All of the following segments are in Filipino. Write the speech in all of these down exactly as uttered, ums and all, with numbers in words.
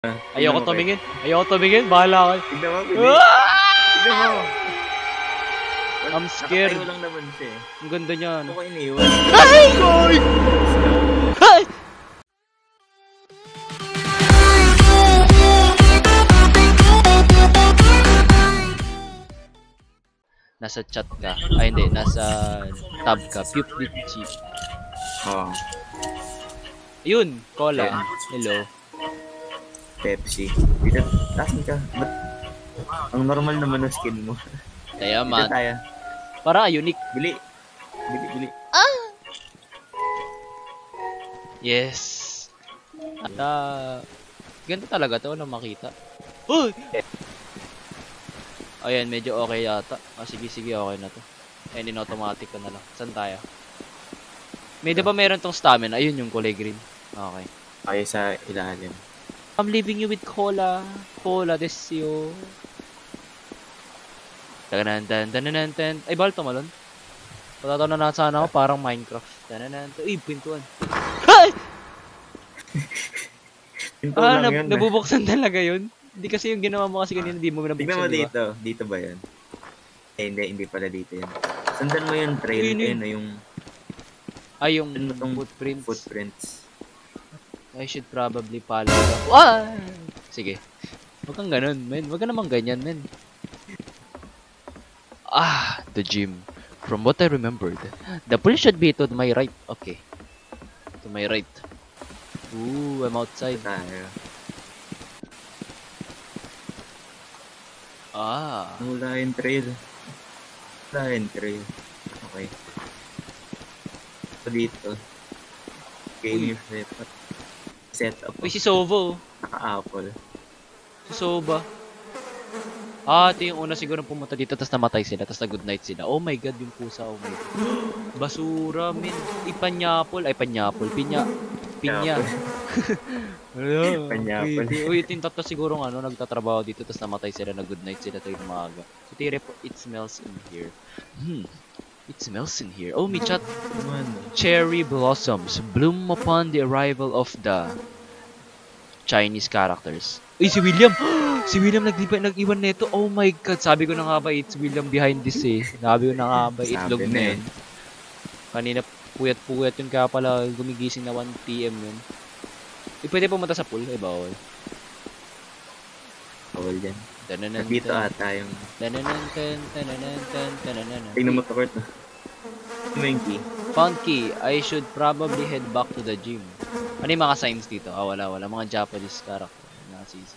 Ayoko tumingin. Ayoko tumingin. Bahala ka. Tignan mo, Billy. Tignan mo. I'm scared. Nakatayo lang naman siya eh. Ang ganda niya. Ano ko iniwan? Ay! Ay! Ay! Nasa chat ka. Ay hindi, nasa tab ka. Pupichi. Oo. Yun, cola. Hello. Pepsi. Dito, tasin ka. Ba't ang normal naman ng skin mo? Kaya Dito man. tayo. Para unique. Bili. Bili, bili. Ah! Yes. At uh, ganito talaga to na makita. Uy! Ayan, medyo okay yata. Ah, sige, sige, okay na to. Ayun, in automatic ko na lang. Saan tayo? May di ba meron tong stamina? Ayun yung kulay green. Okay. Ay, sa ilalim. I'm leaving you with cola. Cola desyo. Tananan tan tananan tan. Ay, bawal tumalon. Patataw na na sana ako parang Minecraft. Tananan tan. Uy, pintuan. Ay! Pintuan ah, lang yun. nab nabubuksan talaga yun. Hindi kasi yung ginawa mo kasi kanina, hindi mo nabuksan. Tignan mo diba? dito. Dito ba yan? Eh, hindi. Hindi pala dito yan. Sundan mo yung trail. Yun, yun. Ayun, yung... Ay, yung Ano tong footprints. Footprints. I should probably follow them. Ah! Sige. Huwag kang ganun, men. Huwag ka naman ganyan, men. Ah, the gym. From what I remembered, the pool should be to my right. Okay. To my right. Ooh, I'm outside. Tayo. Ah. Wala yung trail. Wala yung trail. Okay. So dito. Game yung setup. Setup. Uy, si Sovo. Naka-apple. Si Soba. Ah, ito yung una siguro pumunta dito tapos namatay sila tapos na good night sila. Oh my god, yung pusa. Oh my god. Basura, min. Ipanyapol. Ay, panyapol. Pinya. Pinya. Hello. Panyapol. Uy, ito yung tatlo siguro ano, nagtatrabaho dito tapos namatay sila na good night sila tayo umaga. So, tire po, it smells in here. Hmm. It smells in here. Oh, may chat. Cherry blossoms bloom upon the arrival of the Chinese characters. Uy, si William! Si William nag-iwan nito. Oh my god. Sabi ko na nga ba, it's William behind this eh. Sabi ko na nga ba, itlog na yun. Kanina, puyat-puyat yun. Kaya pala, gumigising na one P M yun. Eh, pwede pumunta sa pool? Eh, bawal. Bawal yan. Tananan, dito ata yung... Tananan, tan, tananan, tan, tananan. Tingnan mo to, Kurt. Ano yung key? Found key. I should probably head back to the gym. Ano yung mga signs dito? Ah, wala, wala. Mga Japanese character. Nazis.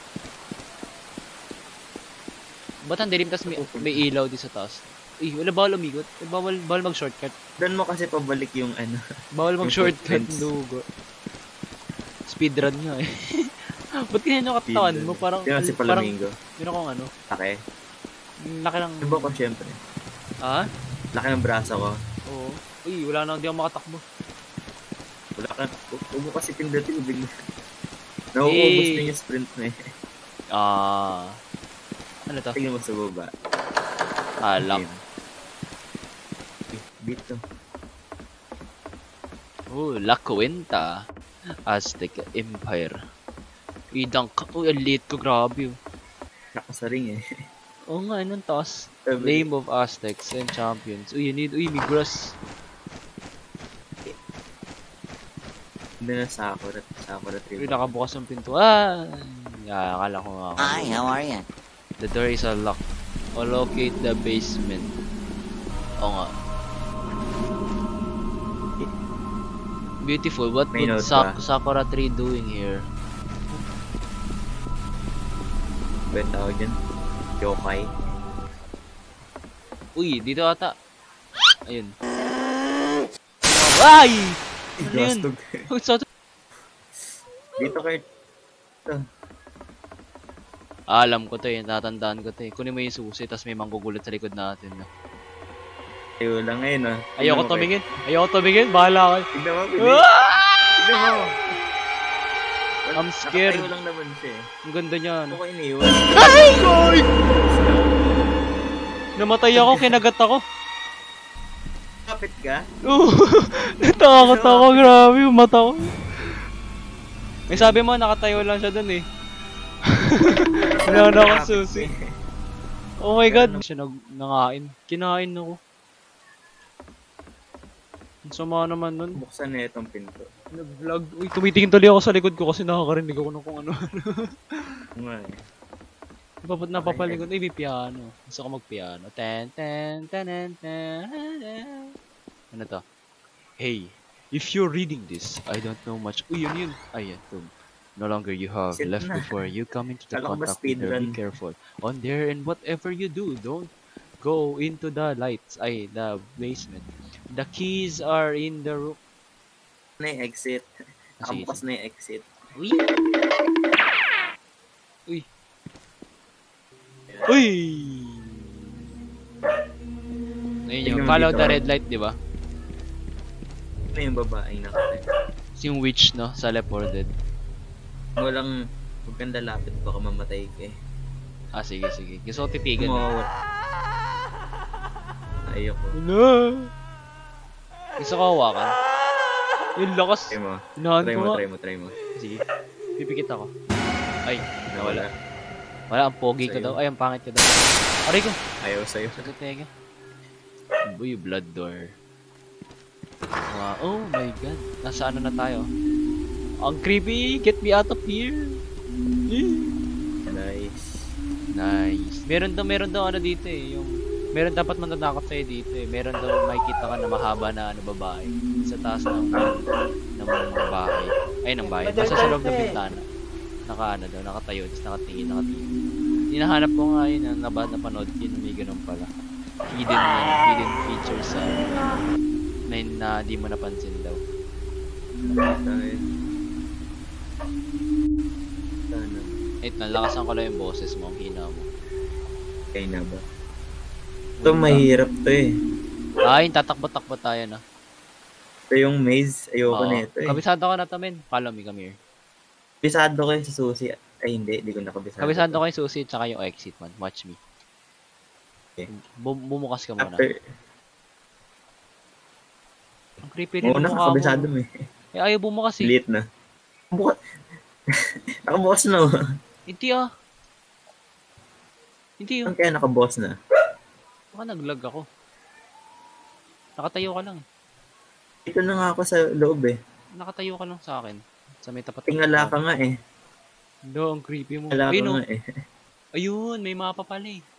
Ba't ang dilim tas may, may ilaw di sa taas? Uy, wala bawal umigot. Bawal, bawal mag-shortcut. Doon mo kasi pabalik yung ano. Bawal mag-shortcut. Lugo. Speedrun nga eh. Ba't ganyan yung katawan mo? Parang, yun si Flamingo. Yun akong ano. Laki. Laki ng... Diba ko syempre? Ah? Laki ng braso ko. Oo. Uy, wala na, hindi ako makatakbo. Wala ka. Huwag mo kasi pindating bigla. Nauubos na yung sprint na eh. Ah. Ano to? Tingnan mo sa baba. Alak. Dito. Oh, La Cuenta. Aztec Empire. Idang ka. Uy, ang liit ko. Grabe oh. Nakasaring eh. Oo nga, anong toss? Name of Aztecs and Champions. Uy, you need. Uy, may grass. Hindi na Sakura. Sakura tree. Uy, nakabukas ang pinto. Ah! Yeah, akala ko nga. Hi, how are you? The door is unlocked. O locate the basement. Oo nga. Beautiful. What May would note Sak ba? Sakura tree doing here? Ba't tawag dyan? Yokai. Uy, dito ata. Ayun. Ay! Ano yun? Dito kayo. Ito. Ah, alam ko to eh. Natandaan ko to eh. Kunin mo yung susi, tas may manggugulot sa likod natin. No? Ayaw lang ngayon ah. Ayoko tumingin. Ayoko tumingin. Bahala ka. Tignan mo, Billy. Tignan mo. I'm scared. Nakatayo lang naman siya eh. Ang ganda niya. Ano No? ko iniwan? Ay! Ay! Namatay ako, kinagat ako. Kapit ka? Oo. Natakot ako. Grabe yung mata ko. May sabi mo, nakatayo lang siya dun eh. Wala na akong susi. Oh my god. Siya nag nangain. Kinain ako. Ang sama naman nun. Buksan na itong pinto. Nag-vlog. Uy, tumitingin tuloy ako sa likod ko kasi nakakarinig ako ng kung ano. Nga eh. Napapad napapalikod. Uy, may piano. Gusto ko mag-piano. Ten, ten, ten, ten, ten. Ano to? Hey, if you're reading this, I don't know much. Uy, yun yun. Ayan, boom. No longer you have Sit left na. before you come into the Kala ko ba contact with her. Be speedrun? careful. On there and whatever you do, don't go into the lights. Ay, the basement. The keys are in the room. Na yung exit. Ah, sige, Nakabukas na yung exit. Uy! Uy! Uy! Ayun yung Tignan mo follow dito, the ah. red light, di ba? Ano yung babae nakatayo? Yung witch, no? Sa Left four Dead. Walang, huwag kang lalapit, baka mamatay ka eh. Ah, sige, sige. Gusto ko titigan. Mawawat. Ayoko. Ano? Gusto ko hawakan. Yung lakas. Try mo. Inahan Try ko mo, nga. try mo, try mo. Sige. Pipikit ako. Ay, nawala. Nawala. Wala, ang pogi ko Sa'yo. daw. Ay, ang pangit ko daw. Aray ko. Ayaw sa'yo. Sagot teka. Uy, blood door. Wow. Oh my god. Nasa ano na tayo? Ang creepy. Get me out of here. Nice. Nice. Meron daw, meron daw ano dito eh. Yung, meron dapat matatakot sa'yo dito eh. Meron daw makikita ka na mahaba na ano babae. Sa taas ng, ng mga bahay. Ay, ng bahay. Basta sa loob ng bintana. Naka ano daw, nakatayo. Tapos nakatingin, nakatingin. Hinahanap ko nga yun. Na, naba, napanood ko yun. May ganun pala. Hidden, uh, hidden features sa na, na di mo napansin daw. Dahil. Sana. Wait, nalakasan ko lang yung boses mo. Ang hina mo. Kaya na ba? Ito mahirap to eh. Ay, tatakbo-takbo tayo na. Ito yung maze. Ayoko Oo. na ito eh. Kabisado ka na to, men. Follow me, come here. Kabisado ko yung sa susi. Ay hindi, hindi ko nakabisado. Kabisado ko yung susi tsaka yung exit, man. Watch me. Okay. Bum bumukas ka muna. After, Ang creepy rin oo ng na, mukha kabisado mo. mo eh. Eh, ayaw bumukas eh. Lit na. Bukas. Nakabukas na oh. Hindi ah. Hindi oh. Saan kaya nakabukas na? Baka nag-lag ako. Nakatayo ka lang. Dito na nga ako sa loob eh. Nakatayo ka lang sa akin. Sa may tapat. Tingala ka nga eh. No, ang creepy mo. Tingala ka Ayun oh. nga eh. Ayun, may mapa pala eh.